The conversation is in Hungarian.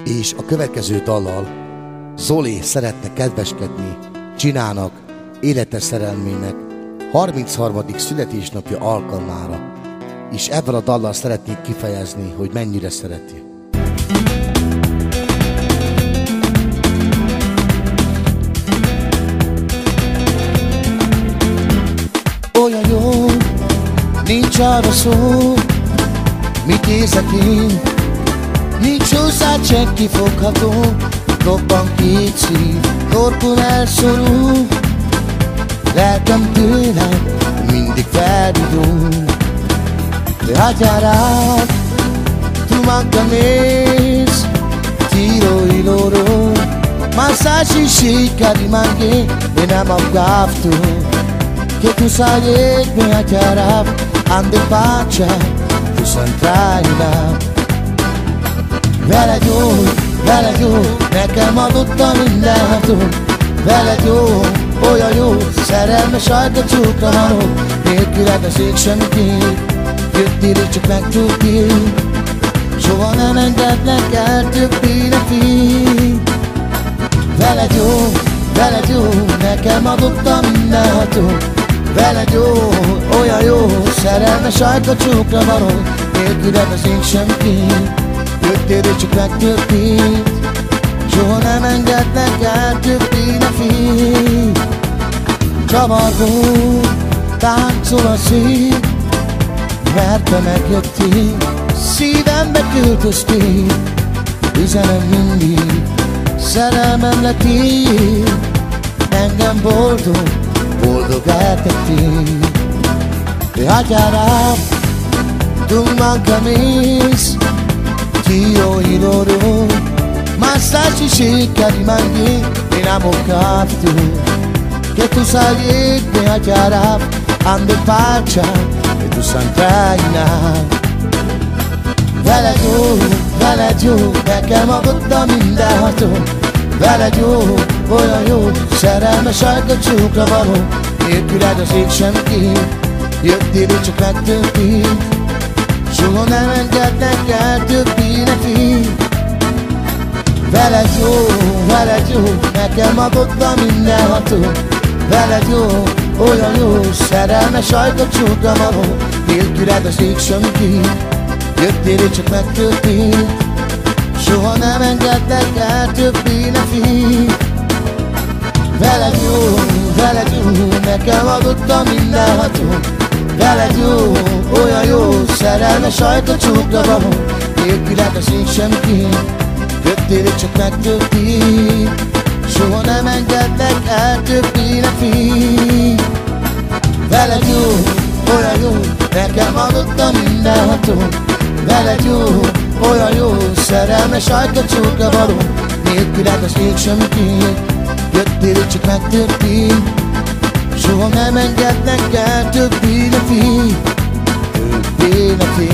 És a következő dallal Zoli szeretne kedveskedni Csinának, életes szerelmének 33. születésnapja alkalmára, és ebben a dallal szeretnék kifejezni, hogy mennyire szereti. Olyan jó, nincs arra szó, mit érzek én, nincs hozzád senki fogható. Robban két szív, torkon elszorul, lelkem tőled mindig felvidul. Te tu mancanes, tiro y loro, massaggi chica di mangue, e nem abgafto, che tu sai mi acchiarab, ande pace, tu santraina. Veled jó, nekem adottam mindenhatót. Veled jó, olyan jó, szerelmes ajka csókra halok. Nélküled az ég semmi kép, jöttél és csak megtudtél. Soha nem engedlek el többé ne félj. Veled jó, nekem adottam mindenhatót. Veled jó, olyan jó, szerelmes ajka csókra halok. Nélküled az ég semmi kép, jöttél és csak megtörtént. Soha nem engedlek el többé ne félj. Csavargó, táncol a szív, mert te megjöttél, szívembe költöztél. Üzenem mindig, szerelmem lettél, engem boldog eltettél. Te hagyjál, tu mancames, io y loro, massaggi chica di mangue, enamorato, che tu sai che acchiarà, ande pace, e tu santraina. Veled jó, nekem adottam mindenhatót. Veled jó, olyan jó, szerelmes ajka csókra való. Nélküled az ég sem kép, jöttél és csak megtörtént. Soha nem engedlek el többé ne félj. Veled jó, nekem adottam mindenhatót. Veled jó, olyan jó, szerelmes ajka csókra való. Nélküled az ég sem kép, jöttél és csak megtörtént. Soha nem engedlek el többé ne félj. Veled jó, nekem adottam mindenhatót. Veled jó, olyan jó, szerelmes ajka csókra való. Nélküled az ég sem kép, jöttél és csak megtörtént. Soha nem engedlek el többé ne félj. Veled jó, olyan jó, nekem adottam mindenhatót. Veled jó, olyan jó, szerelmes ajka csókra való. Nélküled az ég sem kép, jöttél és csak megtörtént. Soha nem engedlek el többé ne félj. Többé ne félj.